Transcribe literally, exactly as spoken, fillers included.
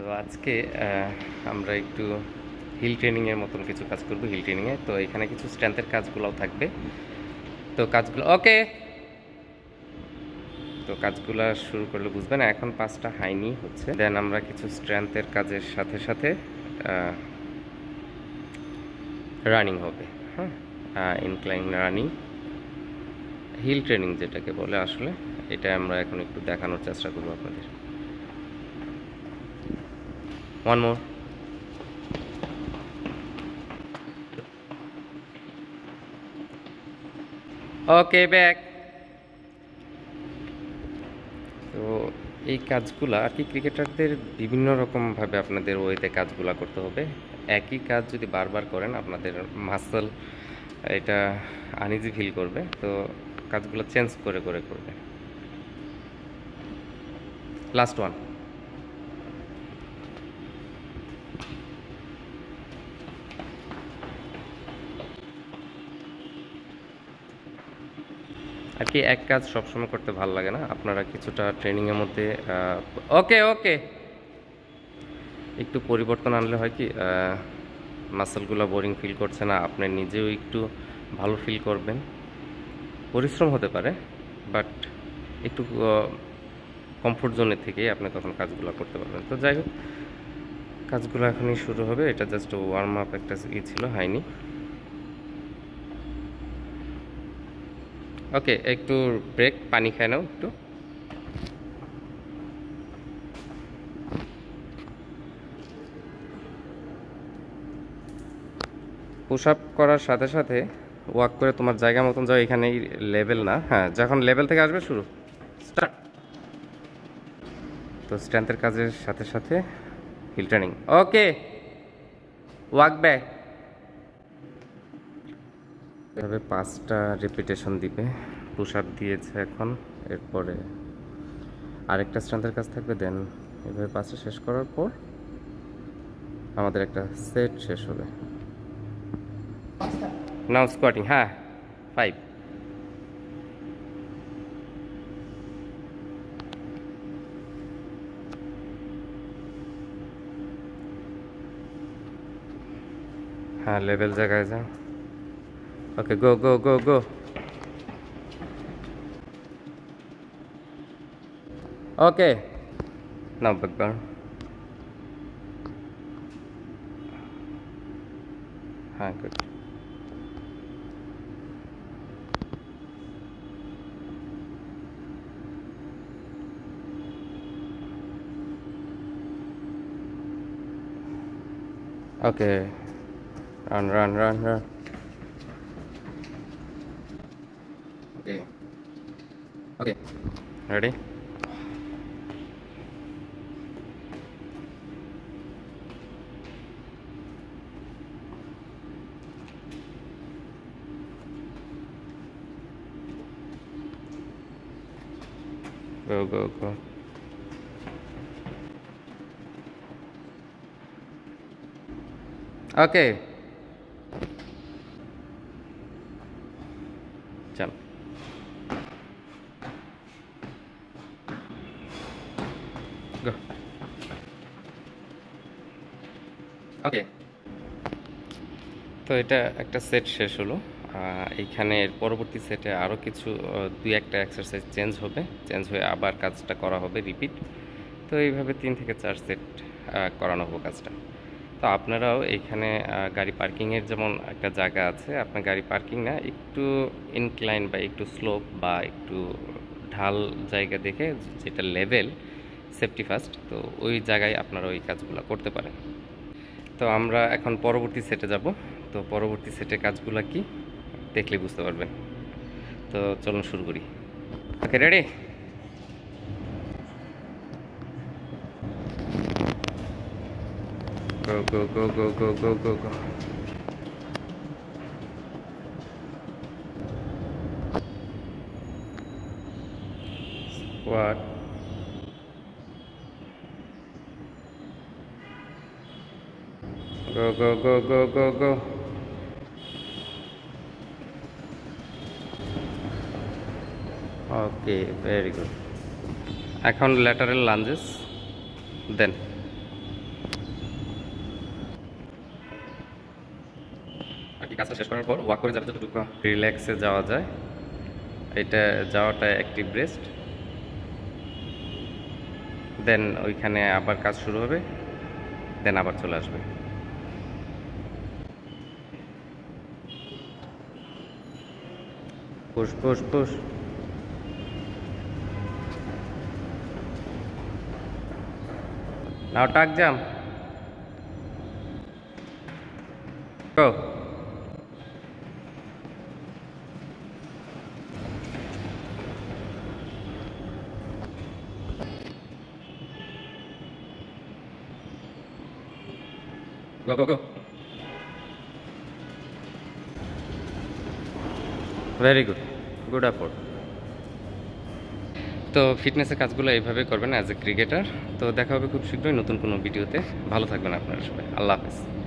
আজকে আহ, আমরা একটু হিল ট্রেনিংয়ের মতন কিছু কাজ করব হিল ট্রেনিংয়ে। তো এখানে কিছু স্ট্রেংথের কাজগুলোও থাকবে। তো কাজগুলো ওকে, তো কাজগুলো শুরু করলে বুঝবেন। এখন পাঁচটা হাইনি হচ্ছে, দেন আমরা কিছু স্ট্রেংথের কাজের সাথে সাথে রানিং হবে। হ্যাঁ, ইনক্লাইন রানিং, হিল ট্রেনিং যেটাকে বলে আসলে, এটা আমরা এখন একটু দেখানোর চেষ্টা করবো আপনাদের। One more. Okay, back. তো এই কাজগুলো আর কি ক্রিকেটারদের বিভিন্ন রকমভাবে আপনাদের ওয়েতে কাজগুলো করতে হবে। একই কাজ যদি বারবার করেন আপনাদের মাসল এটা আনইজি ফিল করবে, তো কাজগুলো চেঞ্জ করে করে করবে। Last one. আর কি এক কাজ সবসময় করতে ভালো লাগে না, আপনারা কিছুটা ট্রেনিংয়ের মধ্যে ওকে ওকে একটু পরিবর্তন আনলে হয় কি মাসলগুলো বোরিং ফিল করছে না, আপনি নিজেও একটু ভালো ফিল করবেন। পরিশ্রম হতে পারে, বাট একটু কমফোর্ট জোনের থেকেই আপনি তখন কাজগুলো করতে পারবেন। তো যাই হোক, কাজগুলো এখনই শুরু হবে। এটা জাস্ট ওয়ার্ম আপ একটা ই ছিল, হয়নি। ওকে, একটু ব্রেক, পানি খায় নাও একটু। পুশ আপ করার সাথে সাথে ওয়াক করে তোমার জায়গা মতন যাও, এখানে লেভেল না। হ্যাঁ, যখন লেভেল থেকে আসবে শুরু স্টার্ট। তো স্ট্রেংথের কাজের সাথে সাথে hill training. Okay, walk back. এভাবে পাঁচটা রিপিটেশন দিবে। পুশ আপ দিয়েছে এখন, এরপরে আরেকটা স্ট্রেংথের কাজ থাকবে। দেন এভাবে পাঁচটা শেষ করার পর আমাদের একটা সেট শেষ হবে। Now squatting. হ্যাঁ, ফাইভ। হ্যাঁ, লেভেল জায়গায় যাও। Okay, go go go go. Okay, now back burn. হ্যাঁ, good. Okay, run run run run. Okay okay, ready. Go, go, go. Okay. চলো। Go. ওকে, তো এটা একটা সেট শেষ হলো। এইখানে এর পরবর্তী সেটে আরও কিছু দুই একটা এক্সারসাইজ চেঞ্জ হবে, চেঞ্জ হয়ে আবার কাজটা করা হবে রিপিট। তো এইভাবে তিন থেকে চার সেট করানো হবে কাজটা। তো আপনারাও এইখানে গাড়ি পার্কিংয়ের যেমন একটা জায়গা আছে, আপনার গাড়ি পার্কিং না, একটু ইনক্লাইন বা একটু স্লোপ বা একটু ঢাল জায়গা দেখে, যেটা লেভেল সেফটি ফার্স্ট, তো ওই জায়গায় আপনারা ওই কাজগুলো করতে পারেন। তো আমরা এখন পরবর্তী সেটে যাব। তো পরবর্তী সেটে কাজগুলো কি দেখলে বুঝতে পারবেন। তো চলুন শুরু করি। Okay, ready. Go, go, go, go, go, go, go, go. Squat. Go, go, go, go, go, go. Okay, very good. এখন lateral lunges, then কি কাজটা শেষ করার পর ওয়াক করে যাতে যতটুকু রিল্যাক্সে যাওয়া যায়, এটা যাওয়াটা অ্যাক্টিভ রেস্ট। দেন ওইখানে আবার কাজ শুরু হবে, দেন আবার চলে আসবে। Push push push. Now tuck jump. Go. Go, go, go. Very good, good effort. তো ফিটনেসের কাজগুলো এইভাবে করবেন অ্যাজ এ ক্রিকেটার। তো দেখা হবে খুব শীঘ্রই নতুন কোনো ভিডিওতে। ভালো থাকবেন আপনারা সবাই। আল্লাহ হাফেজ।